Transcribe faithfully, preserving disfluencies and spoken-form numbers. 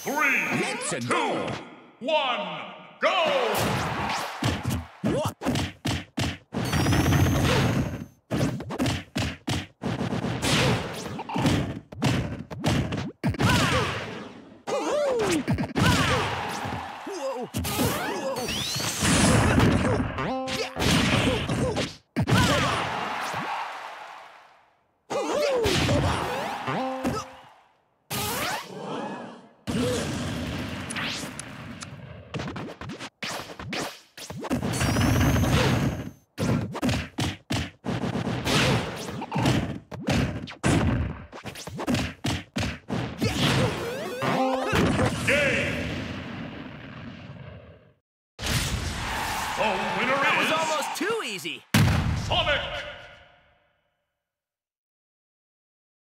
three, Let's two, go. one, go! What? The winner That was is almost too easy. Sonic